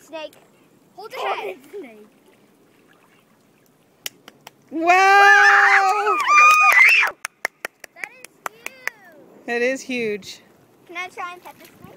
snake. Hold the head. Snake. Wow! That is huge. That is huge. Can I try and pet this snake?